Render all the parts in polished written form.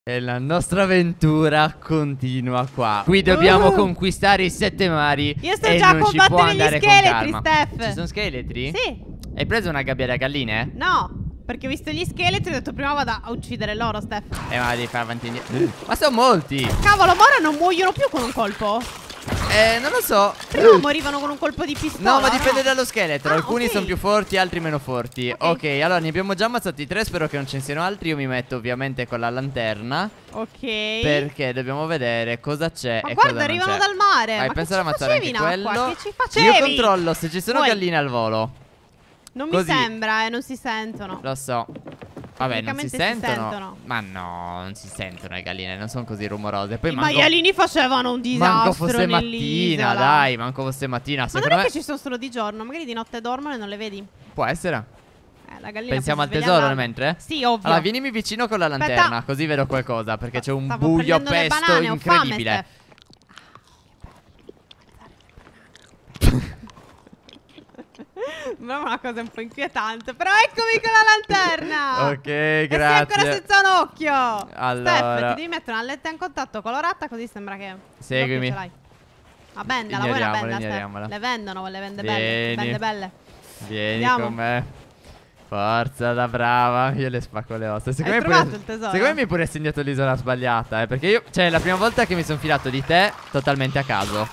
E la nostra avventura continua qua. Qui dobbiamo conquistare i 7 mari. Io sto già a combattere gli scheletri, Steph. Ci sono scheletri? Sì. Hai preso una gabbia da galline? No, perché ho visto gli scheletri e ho detto prima vado a uccidere loro, Steph. Ma devi fare avanti e indietro. Ma sono molti. Cavolo, ma ora non muoiono più con un colpo? Non lo so. Prima morivano con un colpo di pistola. No, ma dipende dallo scheletro. Alcuni ok. sono più forti, altri meno forti. Ok, allora ne abbiamo già ammazzati 3. Spero che non ce ne siano altri. Io mi metto ovviamente con la lanterna. Ok. Perché dobbiamo vedere cosa c'è Ma e guarda, cosa non arrivano c'è. dal mare. Vai, Ma pensa che ad ci ammazzare facevi anche in acqua? quello. Che ci facevi? Io controllo se ci sono Poi, galline al volo. non Così. mi sembra, non si sentono. Lo so. Vabbè, non si Tecnicamente sentono. Ma no, non si sentono le galline, non sono così rumorose. Poi I maialini facevano un disastro. Manco fosse mattina, nell'isola. dai, manco fosse mattina. Ma Secondo non è me che ci sono solo di giorno, magari di notte dormono e non le vedi. può essere. La gallina Pensiamo al poi si tesoro sveglia nel mentre? Sì, ovvio. Allora, vienimi vicino con la lanterna, Aspetta. così vedo qualcosa. Perché c'è un Stavo buio prendendo le pesto banane, ho fame, incredibile. Ma è una cosa un po' inquietante. Però eccomi con la lanterna. Ok, E sei grazie. ancora senza un occhio. Allora. Steph, ti devi mettere una letta in contatto colorata, così sembra che Seguimi. l'occhio ce l'hai. Ma bendala, vuoi una benda, Ignoriamola. Steph? Le vendono, le vende Vieni. belle. Vende belle. Vieni Andiamo. con me. Forza da brava. Io le spacco le ossa. Hai trovato il tesoro? Secondo me mi hai pure segnato l'isola sbagliata, Perché io, cioè, è la prima volta che mi sono fidato di te totalmente a caso.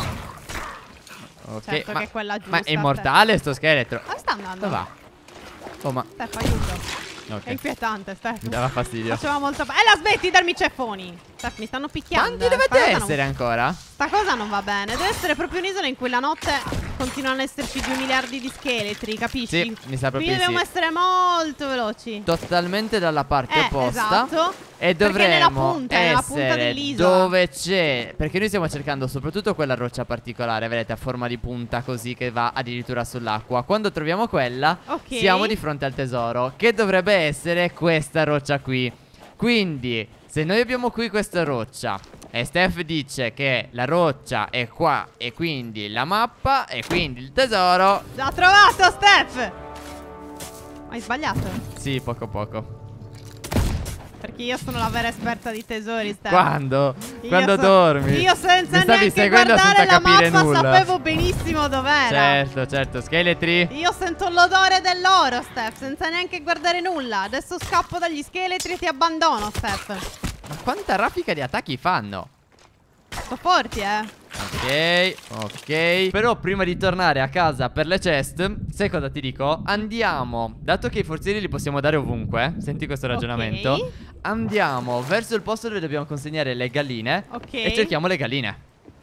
Ok, Certo che è quella giusta. ma è immortale sto scheletro. Dove sta andando? Dove va? Oh, ma Steph, aiuto. ok. È inquietante, Steph. Mi dava fastidio. Faceva molto la smetti di darmi ceffoni. Steph, mi stanno picchiando. Quanti dovete Sta cosa essere ancora? Sta cosa non va bene. Deve essere proprio un'isola in cui la notte continuano ad esserci 2 miliardi di scheletri, capisci? Sì, mi sa proprio Quindi di dobbiamo sì. essere molto veloci. Totalmente dalla parte opposta. Esatto. E Perché nella dovremmo punta, nella punta essere dell'isola. dove c'è. Perché noi stiamo cercando soprattutto quella roccia particolare, vedete, a forma di punta così che va addirittura sull'acqua. Quando troviamo quella, Ok. siamo di fronte al tesoro, che dovrebbe essere questa roccia qui. Quindi, se noi abbiamo qui questa roccia e Steph dice che la roccia è qua e quindi la mappa e quindi il tesoro. L'ha trovato, Steph! Hai sbagliato? Sì, poco poco. Perché io sono la vera esperta di tesori, Steph. Quando? Io Quando so- dormi? Io senza Mi stavi neanche seguendo guardare senza la capire mappa nulla. sapevo benissimo dov'era. Certo, certo, scheletri. Io sento l'odore dell'oro, Steph, senza neanche guardare nulla. Adesso scappo dagli scheletri e ti abbandono, Steph. Ma quanta raffica di attacchi fanno? Sto forti, Ok, ok. Però prima di tornare a casa per le chest, sai cosa ti dico? Andiamo, dato che i forzieri li possiamo dare ovunque, senti questo ragionamento, Ok. andiamo verso il posto dove dobbiamo consegnare le galline. Ok. E cerchiamo le galline.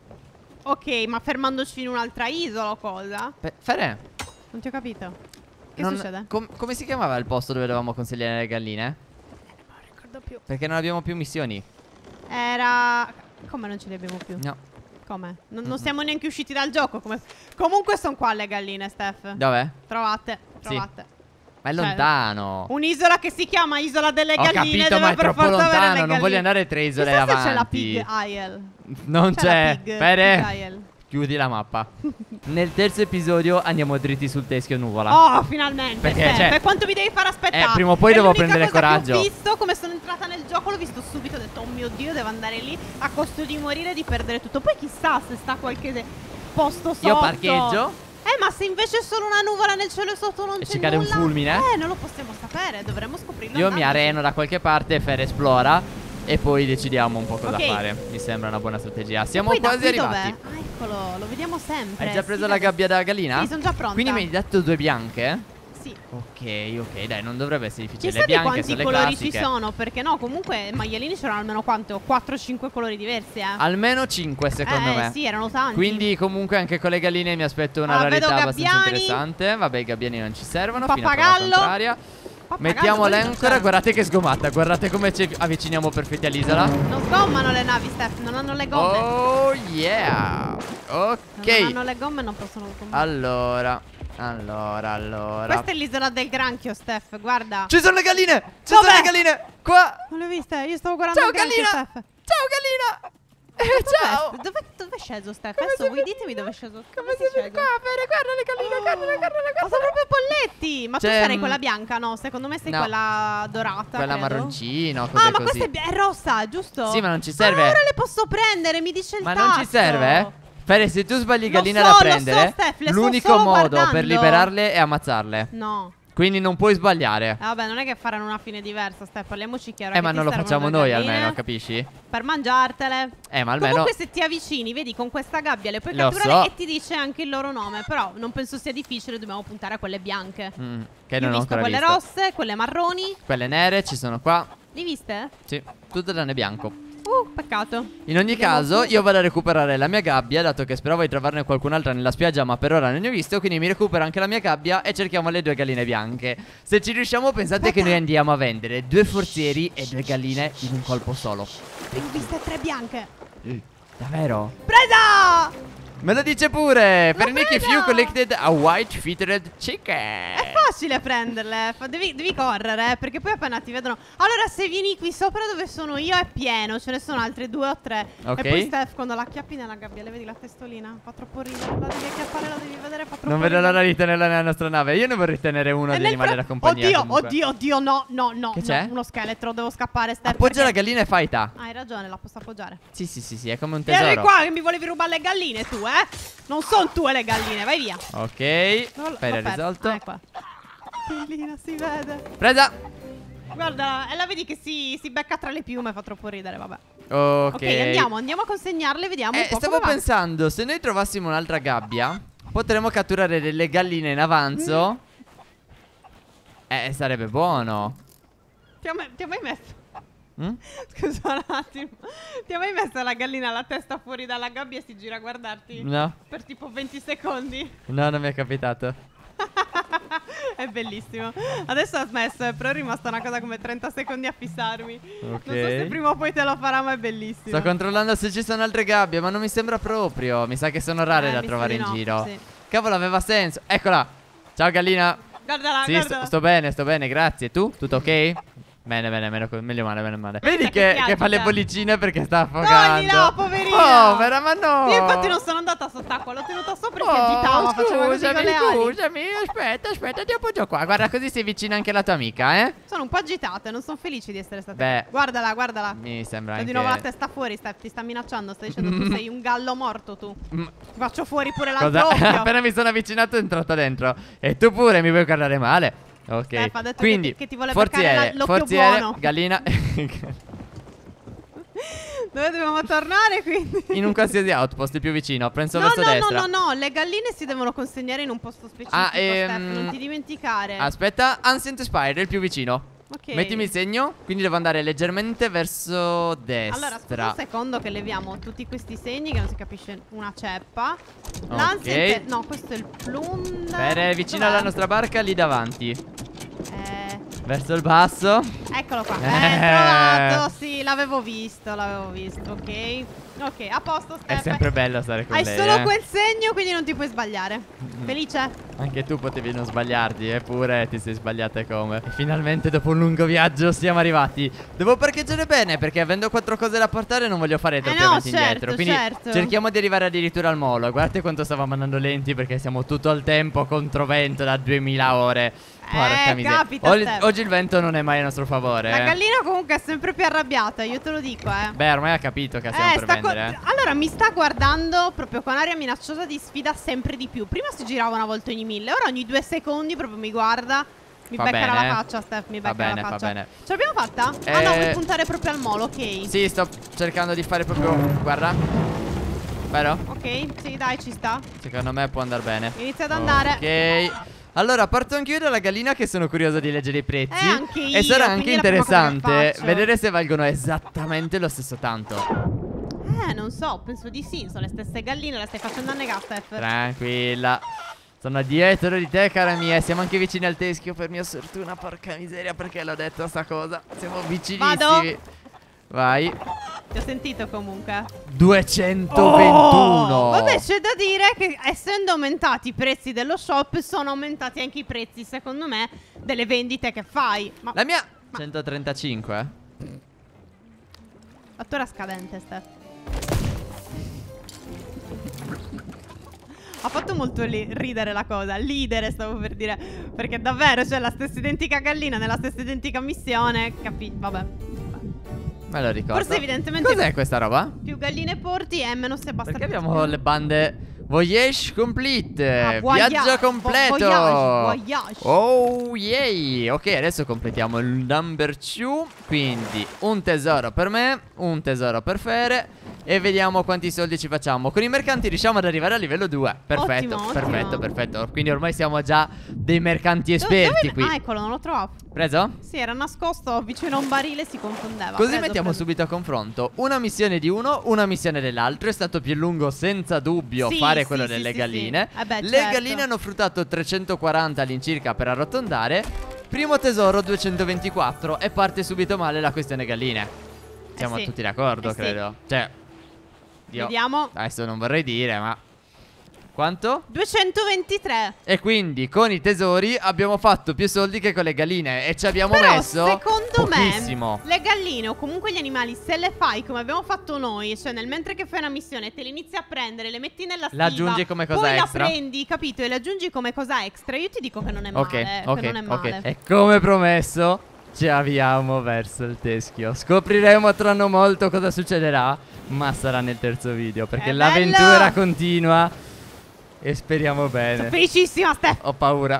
Ok, ma fermandoci in un'altra isola o cosa? Fere, Non ti ho capito. Che non- succede? come si chiamava il posto dove dovevamo consegnare le galline? Non ricordo più. Perché non abbiamo più missioni. Era... Come non ce le abbiamo più? No. Come? Non siamo neanche usciti dal gioco. Comunque sono qua le galline, Steph. Dov'è? Trovate. Sì. Ma Ma è lontano. Un'isola che si chiama Isola delle Ho Galline. capito, dove ma è per troppo forza avere le lontano. Non galline. voglio andare 3 isole Chissà se avanti. c'è la Pig Isle. Non C'è c'è. la Pig Fere, Isle. chiudi la mappa. Nel terzo episodio andiamo dritti sul teschio nuvola. Oh, finalmente. Perché, Steph, cioè, e quanto mi devi fare aspettare? prima o poi È devo l'unica prendere cosa coraggio. che ho visto, come sono entrata nel gioco, l'ho visto subito. Ho detto, oh mio Dio, devo andare lì a costo di morire e di perdere tutto. Poi chissà se sta qualche posto sotto. Io parcheggio. Ma se invece è solo una nuvola nel cielo sotto non E c'è ci cade un nulla, fulmine? non lo possiamo sapere, dovremmo scoprirlo. Io mi andandoci. areno da qualche parte, Fere esplora e poi decidiamo un po' cosa Ok. fare. Mi sembra una buona strategia. Siamo Poi da quasi qui arrivati. dov'è? Ah, eccolo, lo vediamo sempre. Hai già preso Sì, la gabbia da gallina? Sì, sono già pronta. Quindi mi hai dato 2 bianche? Sì. Ok, ok, dai, non dovrebbe essere difficile. Chissà Le di bianche quanti sono le colori classiche. ci sono, perché no, comunque maialini c'erano almeno quanto? 4-5 colori diversi, Almeno 5 secondo me. Sì, erano tanti. Quindi comunque anche con le galline mi aspetto una Ah, vedo rarità abbastanza gabbiani. interessante. Vabbè, i gabbiani non ci servono Un fino a prova pappagallo. contraria. Pappagallo, Mettiamo quelli non l'ancora, c'erano. guardate che sgomatta. Guardate come ci avviciniamo perfetti all'isola. Non sgommano le navi, Steph, non hanno le gomme. Oh yeah. Ok. Non hanno le gomme, non possono sgommare. Allora. Questa è l'isola del granchio, Steph, guarda. Ci sono le galline. Ci sono Dov'è? le galline. Qua. Non le hai viste? Io stavo guardando Ciao il granchio, gallina. Steph. Ciao gallina. Ciao. Dove è sceso Steph? Adesso voi ditemi dove è sceso. Come si vede qua? Guarda le galline, guarda. Ma sono proprio polletti. Ma tu C'è, sarei quella bianca, no? Secondo me sei no, quella dorata, quella credo. marroncino, così Ah, ma così. questa è rossa, giusto? Sì, ma non ci serve. Ma ora le posso prendere, mi dice il Ma tasto. non ci serve? Fede, se tu sbagli Lo gallina so, da lo so, prendere, Steph, le sto l'unico solo modo guardando. per liberarle è ammazzarle. No. Quindi non puoi sbagliare. Vabbè, non è che faranno una fine diversa, Steph, parliamoci chiaro. Ma che ti non lo servono facciamo due noi galline almeno, capisci? per mangiartele. Ma almeno. Comunque se ti avvicini, vedi, con questa gabbia le puoi Lo catturare so. e ti dice anche il loro nome. Però non penso sia difficile, dobbiamo puntare a quelle bianche. Che Io non ho ho visto ancora quelle visto. rosse, quelle marroni. Quelle nere ci sono qua. Le viste? Sì, tutte tranne bianco. Peccato. In ogni Vediamo caso, tutto. io vado a recuperare la mia gabbia, dato che speravo di trovarne qualcun'altra nella spiaggia, ma per ora non ne ho visto. Quindi mi recupero anche la mia gabbia e cerchiamo le 2 galline bianche. Se ci riusciamo, pensate che noi andiamo a vendere 2 forzieri e 2 galline in un colpo solo. Ne ho viste 3 bianche. Davvero? Presa! Me lo dice pure! Per Nicky preda! Few collected a white fitted chicken. È facile prenderle. Devi correre, perché poi appena ti vedono. Allora, se vieni qui sopra dove sono io è pieno. Ce ne sono altre 2 o 3. Ok. E poi Steph, quando la acchiappi nella gabbia, le vedi la testolina? Fa troppo ridere. La devi acchiappare, la devi vedere. Fa troppo Non vedo ridere. l'ora di tenerla nella nostra nave. Io ne vorrei tenere uno E di nel animali fra- da compagnia. Oddio, no. Che c'è? Uno scheletro, devo scappare, Steph. Appoggia la perché- gallina e faita. Hai ragione, la posso appoggiare. Sì, è come un Vieni tesoro. qua che mi volevi rubare le galline tu, Non sono tue le galline, vai via. Ok, Non l'ho fai perso. risolto. Ah, è qua. Bellina, si vede. Presa. Guarda, e la vedi che si becca tra le piume, fa troppo ridere, vabbè. Ok, Ok, andiamo a consegnarle, vediamo un po' stavo come va. pensando, se noi trovassimo un'altra gabbia, potremmo catturare delle galline in avanzo. Sarebbe buono. Ti ho mai messo? Mm? Scusa un attimo. Ti ha mai messo la gallina la testa fuori dalla gabbia e si gira a guardarti? No, Per tipo 20 secondi? no, non mi è capitato. È bellissimo. Adesso ha smesso, però è rimasta una cosa come 30 secondi a fissarmi. Ok. Non so se prima o poi te lo farà, ma è bellissimo. Sto controllando se ci sono altre gabbie, ma non mi sembra proprio. Mi sa che sono rare da mi sa trovare di in no, giro. sì. Cavolo, aveva senso. Eccola. Ciao gallina. Guardala, Sì, guardala. sto bene, grazie. Tu? Tutto ok? Bene, meglio male. Vedi che che piace, fa le cioè. bollicine perché sta affogando. Toglila, poverina. Povera, ma no. Io infatti non sono andata sott'acqua, l'ho tenuta sopra e si agitava, faceva così con le ali. Scusami, aspetta, ti appoggio qua. Guarda, così si avvicina anche la tua amica, eh? Sono un po' agitate, non sono felici di essere state. Beh, Guardala. mi sembra Ho anche di nuovo la testa fuori, ti sta minacciando, stai dicendo tu sei un gallo morto tu. Mm. Ti faccio fuori pure Cosa? l'altro occhio. Appena mi sono avvicinato è entrata dentro. E tu pure mi vuoi guardare male? Ok, Steph ha detto quindi che ti vuole beccare l'occhio buono. gallina. Dove dobbiamo tornare quindi? In un qualsiasi outpost, il più vicino. Penso No, verso destra. no, le galline si devono consegnare in un posto specifico, Steph, non ti dimenticare. Aspetta, Ancient Spire, il più vicino. Ok. Mettimi il segno, quindi devo andare leggermente verso destra. Allora, aspetta un secondo che leviamo tutti questi segni che non si capisce una ceppa. Ok. L'Ancient, no, questo è il plunder. Per vicino Dov'è? alla nostra barca, lì davanti. Verso il basso. Eccolo qua. Trovato. Sì, l'avevo visto. Ok. Ok, a posto, Steph. È sempre bello stare con Hai lei, solo quel segno, quindi non ti puoi sbagliare. Felice? Anche tu potevi non sbagliarti, eppure ti sei sbagliata come. E finalmente dopo un lungo viaggio siamo arrivati. Devo parcheggiare bene perché avendo 4 cose da portare non voglio fare troppi no, avanti e certo, indietro. Quindi certo. cerchiamo di arrivare addirittura al molo. Guardate quanto stavamo andando lenti perché siamo tutto il tempo contro vento da 2000 ore. Porca miseria. capita, Steph. Oggi il vento non è mai a nostro favore. La gallina comunque è sempre più arrabbiata, io te lo dico, Beh, ormai ha capito che stiamo per vendere. Allora mi sta guardando proprio con aria minacciosa di sfida sempre di più. Prima si girava una volta ogni 1000, ora ogni 2 secondi proprio mi guarda. Mi Va beccherà bene. la faccia, Steph, mi beccherà la faccia. Va bene. Ce l'abbiamo fatta? Ah no, vuoi puntare proprio al molo, ok. Sì, sto cercando di fare proprio. Guarda. Vero? Ok, sì, dai, ci sta. Secondo me può andare bene. Inizia ad andare. Ok. Allora, parto anch'io dalla gallina che sono curioso di leggere i prezzi. Anche io, e sarà quindi anche è la prima cosa che interessante faccio. vedere se valgono esattamente lo stesso tanto. Non so, penso di sì. Sono le stesse galline, la stai facendo annegare, Steph. Tranquilla. Sono dietro di te, cara mia. Siamo anche vicini al teschio per mia sfortuna. Porca miseria, perché l'ho detto sta cosa. Siamo vicinissimi. Vado. Vai. Ti ho sentito comunque. 221. Vabbè, c'è da dire che essendo aumentati i prezzi dello shop, sono aumentati anche i prezzi, secondo me, delle vendite che fai. Ma La mia 135. la tua era scadente, Steph. Ha fatto molto ridere la cosa. Lidere stavo per dire. Perché davvero c'è la stessa identica gallina nella stessa identica missione. Vabbè. Me lo ricordo. Forse evidentemente Cos'è questa roba? più galline porti e meno si abbassa. Perché abbiamo le bande Voyage complete, voyage, viaggio completo. voyage. Oh yay. Ok, adesso completiamo il number 2. Quindi un tesoro per me, un tesoro per Fere. E vediamo quanti soldi ci facciamo. Con i mercanti riusciamo ad arrivare a livello 2. Perfetto, Ottimo, perfetto, ottimo. perfetto. Quindi ormai siamo già dei mercanti esperti qui. Ah, eccolo, non lo trovo. Preso? Sì, era nascosto vicino a un barile, si confondeva. Così mettiamo subito a confronto una missione di uno, una missione dell'altro. È stato più lungo senza dubbio fare quello delle galline. Beh, Le galline hanno fruttato 340 all'incirca per arrotondare. Primo tesoro 224 e parte subito male la questione galline. Siamo sì. tutti d'accordo, credo. Cioè, vediamo. adesso non vorrei dire, ma quanto? 223. E quindi con i tesori abbiamo fatto più soldi che con le galline. E ci abbiamo Però messo secondo pochissimo. me le galline o comunque gli animali, se le fai come abbiamo fatto noi, cioè nel mentre che fai una missione te le inizi a prendere, le metti nella stiva, L'aggiungi come cosa poi extra. la prendi, capito? E le aggiungi come cosa extra. Io ti dico che non è male, che non è male. E come promesso ci avviamo verso il teschio. Scopriremo tra non molto cosa succederà, ma sarà nel terzo video, perché l'avventura continua. E speriamo bene. Sono felicissima, Steph. Ho paura.